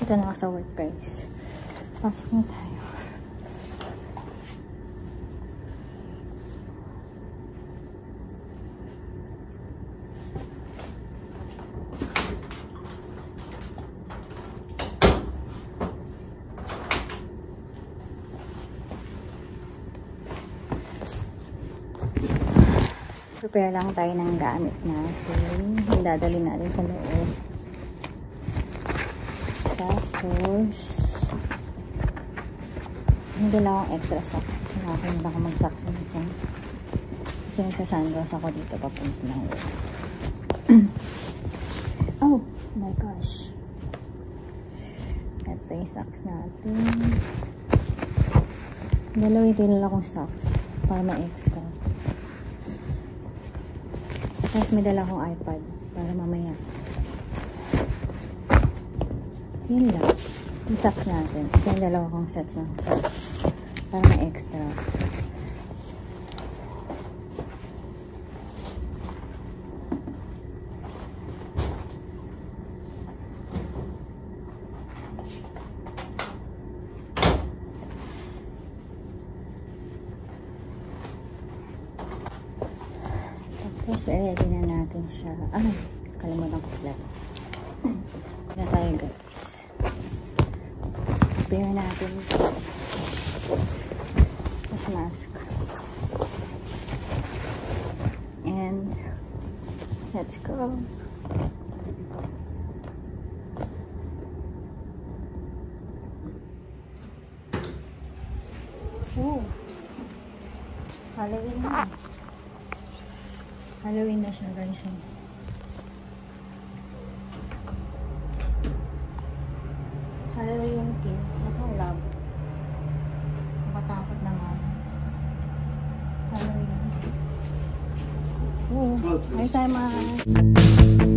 Ito na sa work, guys. Pasok na tayo. Prepare lang tayo ng gamit natin. Yung dadalhin natin sa loob. Tapos, hindi lang akong extra socks. Kasi nakakalimutan ako mag-socks minsan. Kasi nagsasandals ako dito papunta ng work. Oh my gosh. Ito yung socks natin. Dalawin lang akong socks para ma-extra. Tapos may dala akong iPad para mamaya. Yun lang. Yung socks natin. Kasi yung dalawa kong sets ng socks para ma-extra. Tapos, ready na natin siya. Ay, kalimutan ko pala. Na tayo, guys. Prepare natin this mask. And, let's go. Oh, Halloween na. Halloween na siya, guys. Halloween theme. Nakalab. Nakatakot naman. Halloween. Oh, hi Simon.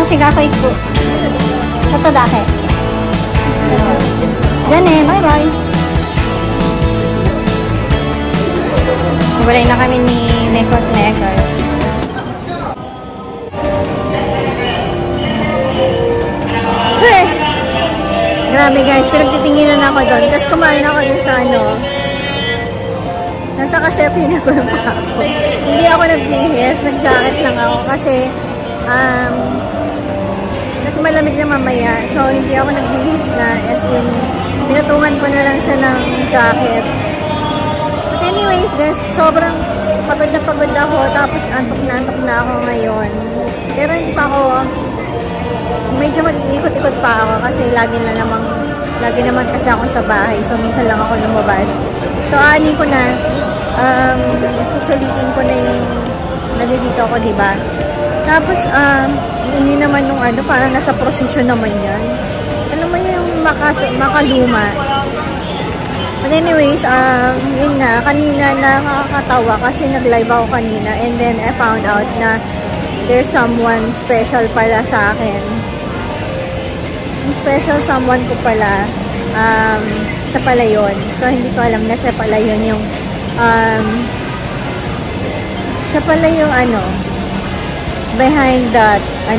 私が行く。ちょっとだけ。じゃあね、バイバイ。Hiwalay na kami ni Mekos Nekos. Hey! Grabe guys, pinagtitinginan ako doon. Tapos kumain ako dun sa ano. Nasa ka-chef uniform pa ako. Hindi ako nagbihis, nag-jacket lang ako kasi mas malamig na mamaya. So, hindi ako nagbihis na as in, pinutungan ko na lang siya ng jacket. But anyways guys, sobrang pagod na ako. Tapos antok na ako ngayon. Pero hindi pa ako, medyo mag-ikot-ikot pa ako kasi lagi naman kasi ako sa bahay. So, minsan lang ako lumabas. So, ani ko na, susulitin ko na yung nandito ako, diba? Tapos, ini naman yung ano, parang nasa prosesyon naman yan. Alam mo yung makaluma. But anyways, yun nga, kanina nakakatawa kasi nag-live ako kanina and then I found out na there's someone special pala sa akin. Yung special someone ko pala, siya pala yun. So, hindi ko alam na siya pala yun yung, siya pala yung ano, behind that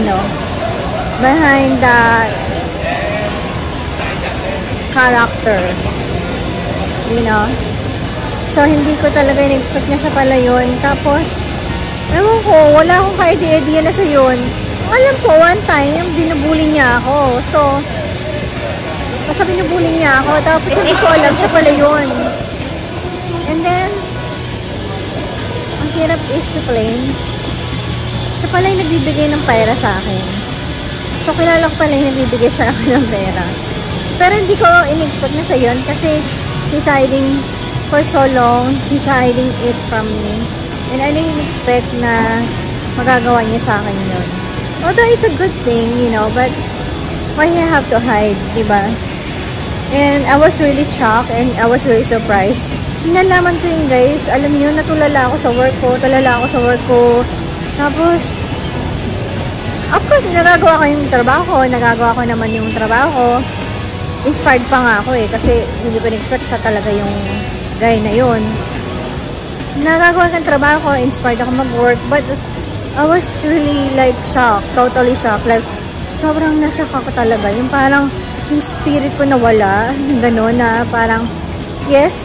character. You know? So, hindi ko talaga in-expect na siya pala yun. Tapos, ewan ko, wala akong ka-idea na siya yun. Alam ko, one time, binubuli niya ako. So, basta binubuli niya ako. Tapos, hindi ko alam siya pala yun. And then, ang hirap explain. Siya pala yung nagbibigay ng pera sa akin. So, kilala ko pala yung nagbibigay sa akin ng pera. Pero hindi ko in-expect na siya yun kasi he's hiding for so long. He's hiding it from me. And I didn't expect na magagawa niya sa akin yun. Although it's a good thing, you know, but why you have to hide, diba? And I was really shocked and I was really surprised. Hinalaman ko yun guys. Alam niyo, natulala ako sa work ko. Tapos, of course, nagagawa ko yung trabaho. Nagagawa ko naman yung trabaho. Inspired pa nga ako eh. Kasi hindi ko na-expect siya talaga yung guy na yun. Nagagawa ko yung trabaho. Inspired ako mag-work. But, I was really like shocked. Totally shocked. Like, sobrang na-shock ako talaga. Yung parang, yung spirit ko nawala. Yung gano'n na parang, yes,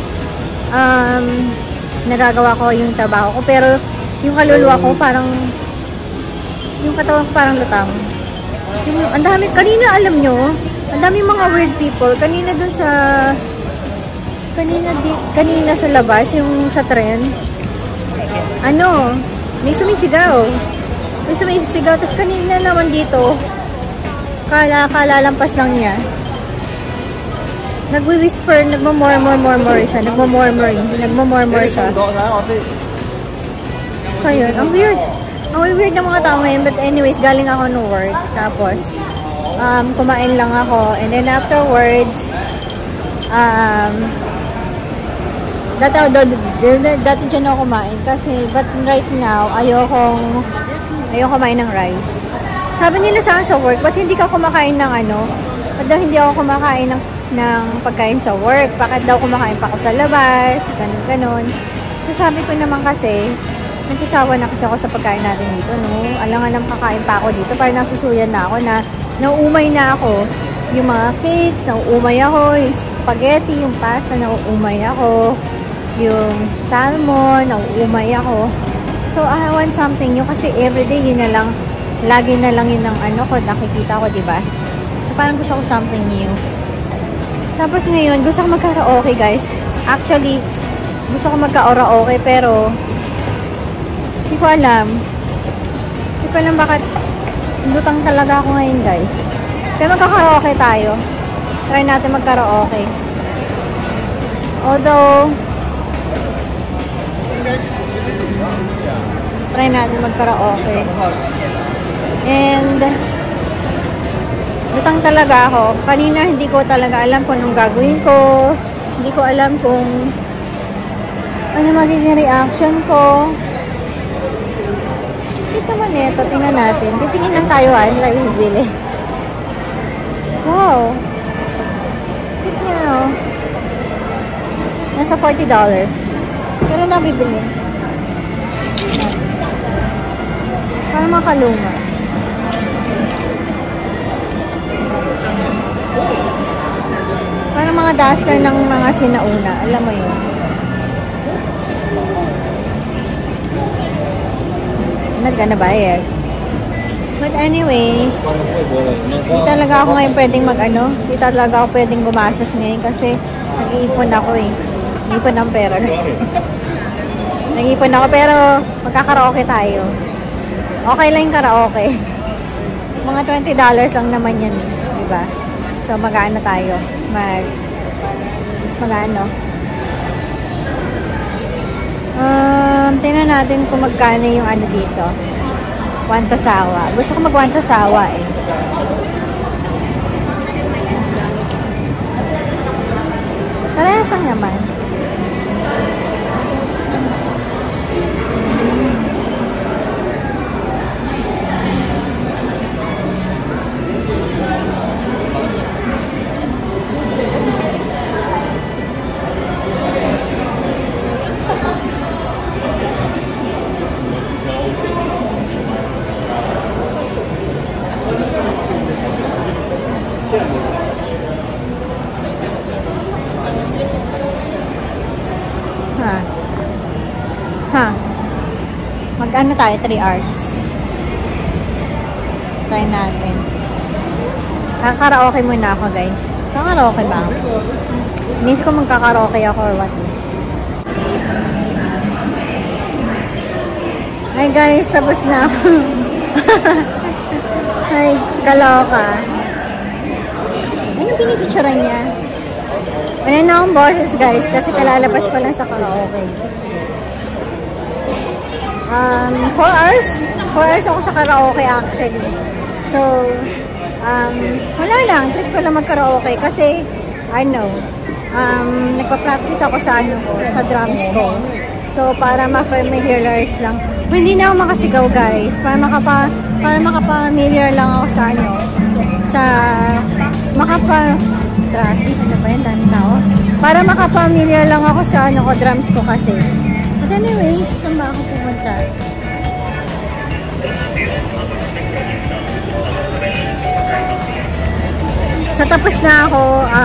nagagawa ko yung trabaho ko. Pero, yung kaluluwa ko parang, yung katawan ko parang lutang. Ang dami, kanina alam nyo, ang dami mga weird people. Kanina dun sa, kanina sa labas, yung sa tren, ano, may sumisigaw. Tapos kanina naman dito, kalalampas lang niya. Nagwi-whisper, nagmamormor siya. Nagmamormor siya. So, yun. Ang weird. Ang weird ng mga tao ngayon. But anyways, galing ako no work. Tapos, kumain lang ako. And then afterwards, dati dyan ako kumain. Kasi, but right now, ayoko kumain ng rice. Sabi nila sa akin sa work, ba't hindi ka kumakain ng ano? Ba't daw hindi ako kumakain ng pagkain sa work? Bakit daw kumakain pa ako sa labas? Ganon. So, sabi ko naman kasi, nagkasawa na kasi ako sa pagkain natin dito, no? Alangan ng kakain pa ako dito. Parang nasusuyan na ako na nauumay na ako. Yung mga cakes, nauumay ako. Yung spaghetti, yung pasta, nauumay ako. Yung salmon, nauumay ako. So, I want something new kasi everyday yun na lang. Lagi na lang yun ang ano ko, nakikita ko, diba? So, parang gusto ko something new. Tapos ngayon, gusto ko magka-karaoke, guys. Actually, gusto ko magka-karaoke, pero hindi ko alam. Hindi ko alam bakit lutang talaga ako ngayon, guys. Pero magka-karaoke tayo. Try natin magka-karaoke. Although, try natin magka-karaoke. And, lutang talaga ako. Kanina, hindi ko talaga alam kung anong gagawin ko. Hindi ko alam kung ano magiging reaction ko. cute naman ito. Tingnan natin. Titingin lang tayo ha. Hindi tayo bibili. Wow. Cute niya oh. Nasa $40. Pero nabibili. Para makaluma. Para mga duster ng mga sinauna. Alam mo yun. Not gonna buy it. But anyways, di talaga ako ngayon pwedeng di talaga ako pwedeng gumastos ngayon kasi nag-iipon ako eh. Nag-iipon ng pera. Nag-iipon ako pero magkakaraoke tayo. Okay lang yung karaoke. Mga $20 lang naman yan, diba? So mag-ano tayo? Mag-ano? Tingnan natin kung magkano yung ano dito. Wanto sawa. Gusto ko mag-wanto sawa eh. Parehas lang naman. Mag-ano tayo? 3 hours. Try natin. Kakaraoke muna ako, guys. Kakaraoke ba ako? Inisip ko magkakaraoke ako or what. Hi guys, tapos na ako. Hi, kaloka. Anong pinipicturean niya? Wala na akong boses, guys, kasi kalalabas ko lang sa karaoke. 4 hours? 4 hours ako sa karaoke actually. So, wala lang. Trip ko lang mag-karaoke kasi, nagpa-practice ako sa sa drums ko. So, para ma-familiarize lang. Pero hindi na ako makasigaw, guys. Para makapa-familiar lang ako traffic, ano ba yan? Dami tao. Para makapa-familiar lang ako sa drums ko kasi. But anyways, saan ba ako pumunta? So, tapos na ako.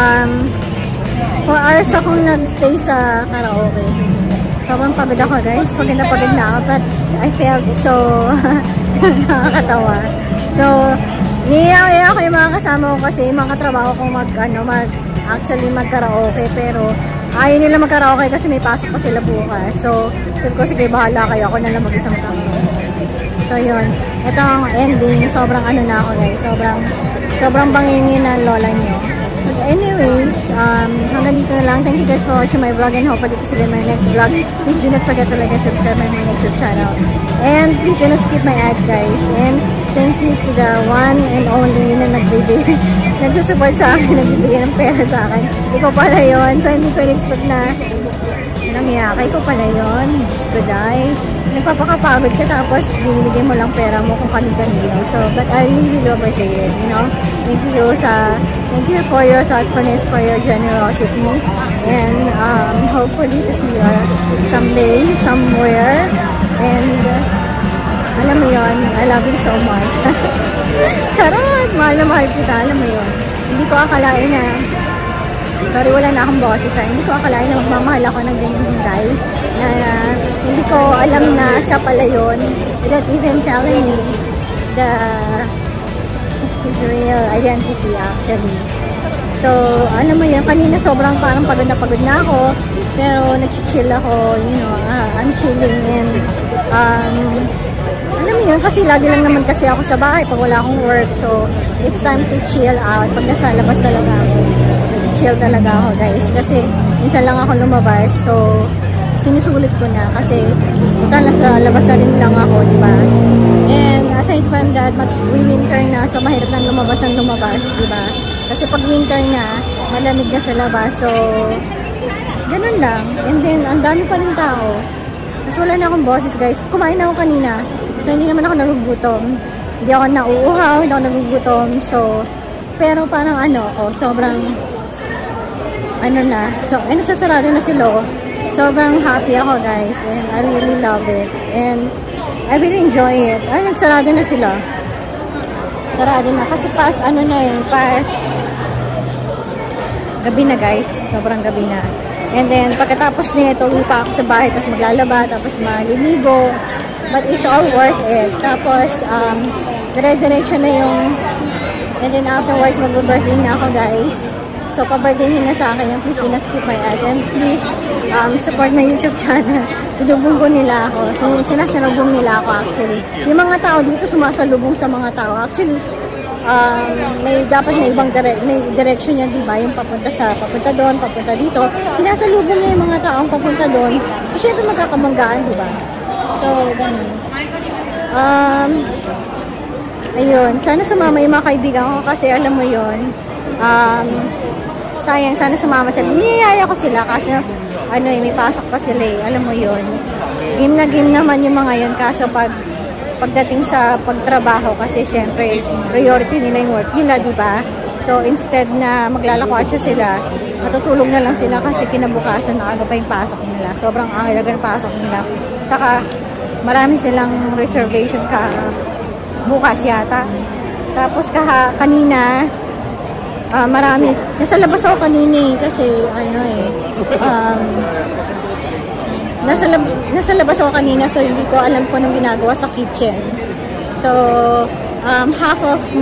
4 hours akong nag-stay sa karaoke. Sobrang pagod ako, guys. Pagod na ako. But I felt so nakakatawa. So, niya ako yung mga kasama ko kasi mga katrabaho kong actually mag-karaoke. Pero, ayaw nila mag-karaoke kasi may pasok pa sila bukas. So, sabi ko, sige, bahala kayo. Ako na lang mag-isa mag-karaoke. So, yun. Ito ang ending. Sobrang na ako, guys. Sobrang bangingin na lola niyo. But anyways, hanggang dito na lang. Thank you guys for watching my vlog and hopefully to see you in my next vlog. Please do not forget to like and subscribe my YouTube channel. And please do not skip my ads, guys. And thank you to the one and only na nagsusupport sa akin, nagbibigay ng pera sa akin. Ikaw pala yun. So, hindi ko in-expect na nangyayakay ko pala yun. Diyos ko, die. Nagpapakapagod ka tapos binibigay mo lang pera mo kung kanino. So, but I really appreciate it, you know. Thank you for your thoughtfulness, for your generosity. And hopefully to see you someday, somewhere. And alam mo yun, I love you so much. Charot! Mahal na mahal kita, alam mo yun. Hindi ko akalain na sorry, wala na akong boses. Hindi ko akalain na magmamahal ako ng ganyan guy na hindi ko alam na siya pala yun without even telling me his real identity actually. So, alam mo yun, kanina sobrang parang pagod na ako pero nag-chill ako, you know, I'm chilling and alam mo yun, kasi lagi lang naman kasi ako sa bahay pag wala akong work. So, it's time to chill out. Pag nasa labas talaga ako, chill talaga ako, guys. Kasi, minsan lang ako lumabas. So, sinusulit ko na. Kasi, total nasa labas na rin lang ako, di ba? And, aside from that, winter na. So, mahirap lang lumabas, di ba? Kasi pag winter na, malamig na sa labas. So, ganun lang. And then, ang dami pa rin tao. Mas wala na akong boses, guys. Kumain ako kanina. So, hindi naman ako nagugutom. Hindi ako nauuhaw, hindi ako nagugutom. So, pero parang sobrang, So, nagsasarado na sila. Sobrang happy ako, guys. And I really love it. And I really enjoy it. Ay, nagsarado na sila. Sarado na. Kasi pas gabi na, guys. Sobrang gabi na. And then, pagkatapos nito, uwi pa ako sa bahay, tapos maglalaba, tapos maliligo. But it's all worth it. Tapos, dire-diretso na yung, and then afterwards, mag-birthday na ako, guys. So, pa-birthday nyo na sa akin yung please do not skip my ads. And please, support my YouTube channel. Idubong ko nila ako. So, sinasalubong nila ako, actually. Yung mga tao dito, sumasalubong sa mga tao. Actually, dapat may ibang direction yan, diba? Yung papunta doon, papunta dito. Sinasalubong niya yung mga taong papunta doon. Siyempre magkakamanggaan, diba? So, ganun. Ayun. Sana sumama yung mga kaibigan ko kasi alam mo yun. Sayang, sana sumama sila. Niyayaya ko sila kasi may pasok pa sila eh. Alam mo yun. Game na game naman yung mga yun. Kaso pagdating sa pagtrabaho kasi syempre priority nila yung work nila, diba? So instead na maglalakwatsya sila, matutulog na lang sila kasi kinabukasan na aga pa yung pasok nila. Sobrang aga ng pasok nila. Saka marami silang reservation bukas yata. Tapos kanina marami. Nasa labas ako kanina kasi nasa labas ako kanina, so hindi ko alam kung anong ginagawa sa kitchen. So, half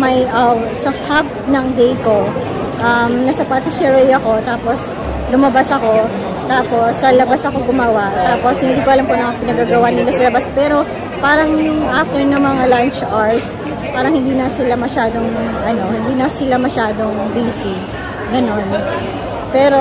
ng day ko, nasa patisserie ako, tapos lumabas ako, tapos sa labas ako gumawa, tapos hindi ko alam kung ano pinagagawa nila sa labas. Pero parang yung after ng mga lunch hours, parang hindi na sila masyadong busy. Ganon. Pero,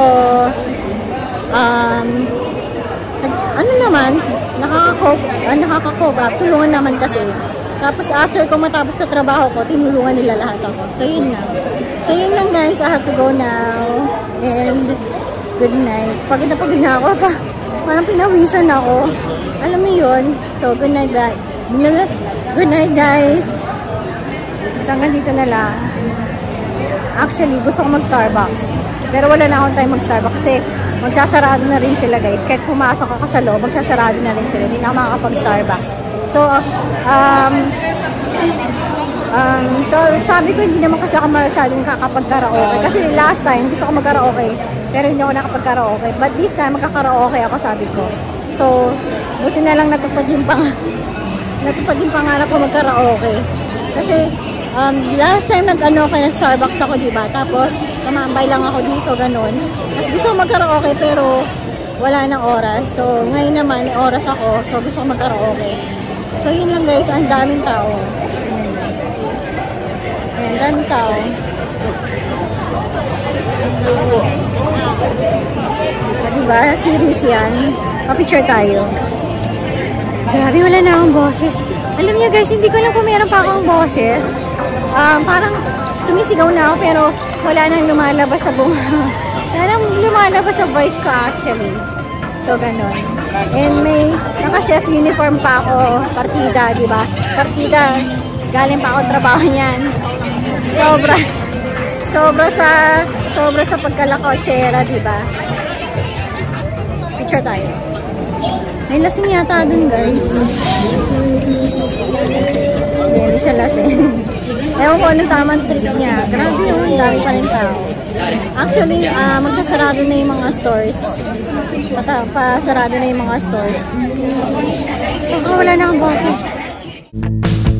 nakaka-cope up. Tulungan naman kasi. Tapos after ko matapos sa trabaho ko, tinulungan nila lahat ako. So, yun na. So, yun lang guys. I have to go now. And, good night. Pagod na ako pa. Parang pinawisan ako. Alam mo yun. So, good night guys. Good night guys. So, hanggang dito na lang. Actually, gusto ko mag-Starbucks. Pero wala na akong time mag-Starbucks kasi magsasarado na rin sila guys. Kahit pumasok ako sa loob, magsasarado na rin sila. Hindi na ako makakapag-Starbucks. So, sabi ko hindi naman kasi ako masyadong kakapag-karaoke. Kasi last time, gusto ko mag-karaoke. Pero hindi ako nakapag-karaoke. But this time, magkakaraoke ako, sabi ko. So, buti na lang natupad yung pangarap ko mag-karaoke. Kasi, last time nag-Starbucks ako, diba? Tapos, tumambay lang ako dito, ganun. Tapos gusto ko mag-karaoke, pero wala nang oras. So, ngayon naman, may oras ako. So, gusto ko mag-karaoke. So, yun lang guys. Ang daming tao. Ayan, daming tao. So, diba? Serious yan. Pa-picture tayo. Grabe, wala na akong boses. Alam niyo guys, hindi ko lang kung meron pa akong boses. Parang sumisigaw na ako pero wala nang lumalabas sa wala nang lumalabas sa voice ko actually. So, ganon. And may naka-chef uniform pa ako. Partida, diba? Partida. Galing pa ako trabaho niyan. Sobra sa pagkalakotsera, diba? Picture tayo. May lasing yata dun, guys. Hindi siya lasing. Ewan ko anong tamang trip niya. Grabe yun, dami pa rin tao. Actually, magsasarado na yung mga stores. Pasarado na yung mga stores. So, wala na akong boses.